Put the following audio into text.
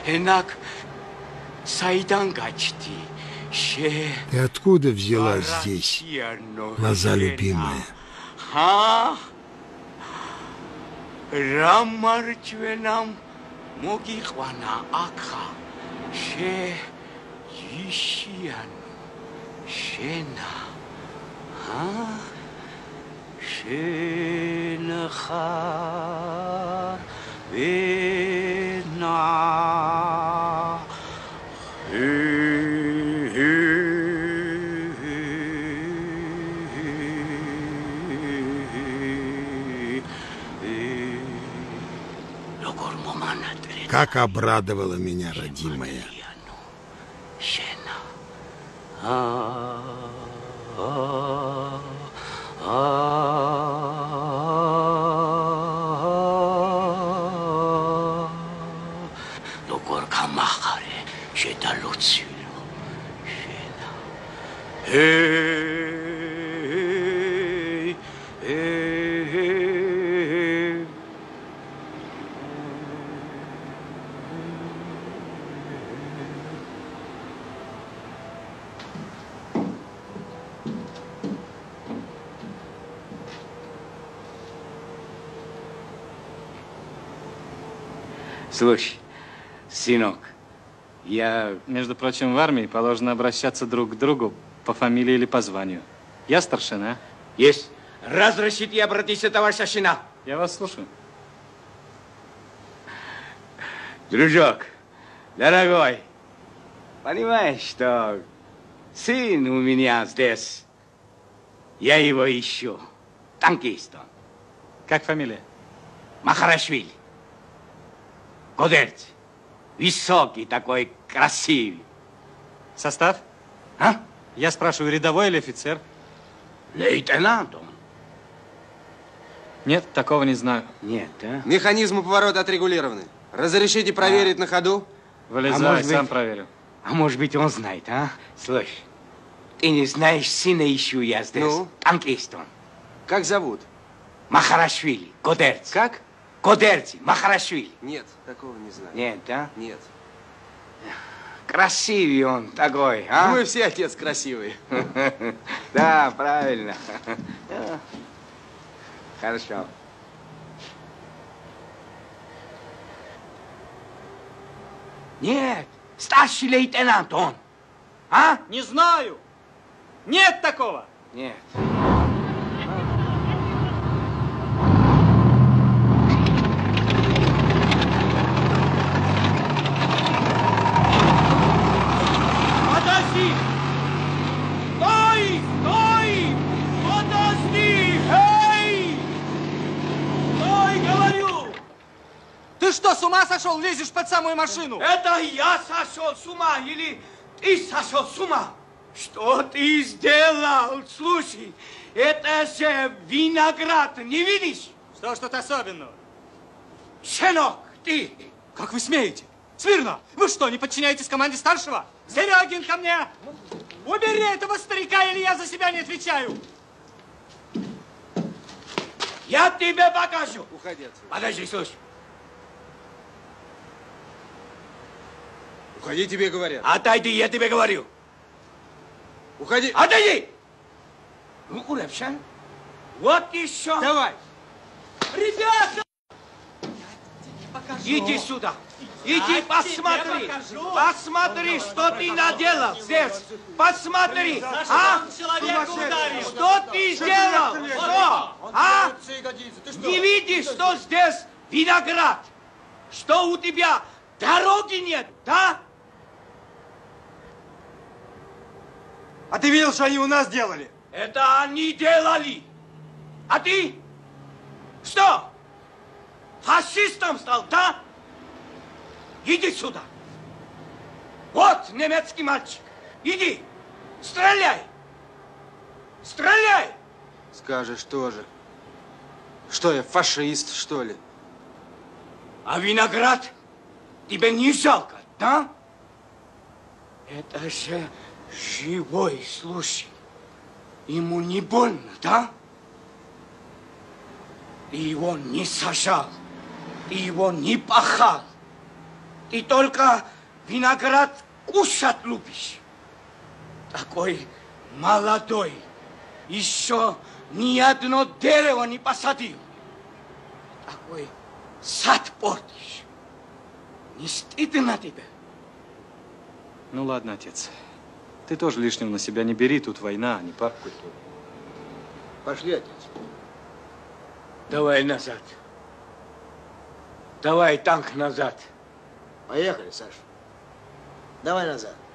И откуда взялась здесь лоза любимая? Рамарчвенам могихвана акха ше ишиян шена шенаха вена Как обрадовала меня родимая. Слушай, сынок, я, между прочим, в армии положено обращаться друг к другу по фамилии или по званию. Я старшина. Есть. Разрешите обратиться, товарищ старшина? Я вас слушаю. Дружок, дорогой, понимаешь, что сын у меня здесь, я его ищу, танкист он. Как фамилия? Махарашвили. Кодерц. Высокий такой, красивый. Состав? А? Я спрашиваю, рядовой или офицер? Лейтенант он. Нет, такого не знаю. Нет, а? Механизмы поворота отрегулированы. Разрешите проверить на ходу? Вылезай, сам проверю. А может быть, он знает, а? Слушай, ты не знаешь, сына ищу я здесь. Ну? Танкист он. Как зовут? Махарашвили, Кодерц. Как? Кодерц, Махарашвили. Нет, такого не знаю. Нет, а? Нет. Красивый он такой, а? Мы все, отец, красивые. Да, правильно. Хорошо. Нет, старший лейтенант он. А? Не знаю. Нет такого. Нет. Подожди! Стой! Стой! Подожди! Эй! Стой, говорю! Ты что, с ума сошел? Лезешь под самую машину? Это я сошел с ума или ты сошел с ума? Что ты сделал? Слушай, это же виноград, не видишь? Что ж тут особенного? Щенок, ты! Как вы смеете? Смирно! Вы что, не подчиняетесь команде старшего? Серегин, ко мне! Убери этого старика, или я за себя не отвечаю! Я тебе покажу! Уходи отсюда. Подожди, слушай. Уходи, тебе говорят. Отойди, я тебе говорю. Уходи. Отойди! Ну, Урепшан, вот еще. Давай. Ребята! Иди сюда. Иди посмотри. Посмотри, что ты наделал здесь. Посмотри. А? Что ты сделал? Что? А? Не видишь, что здесь виноград? Что у тебя дороги нет, да? А ты видел, что они у нас делали? Это они делали. А ты? Что? Фашистом стал, да? Иди сюда. Вот немецкий мальчик. Иди, стреляй. Стреляй. Скажешь тоже. Что я, фашист, что ли? А виноград тебе не жалко, да? Это же живой, слушай. Ему не больно, да? Ты его не сажал, ты его не пахал. Ты только виноград кушать любишь. Такой молодой. Еще ни одно дерево не посадил. Такой сад портишь. Не стыдно тебе? Ну ладно, отец. Ты тоже лишнего на себя не бери, тут война, а не парк культуры. Пошли, отец. Давай назад. Давай танк назад. Поехали, Саша. Давай назад.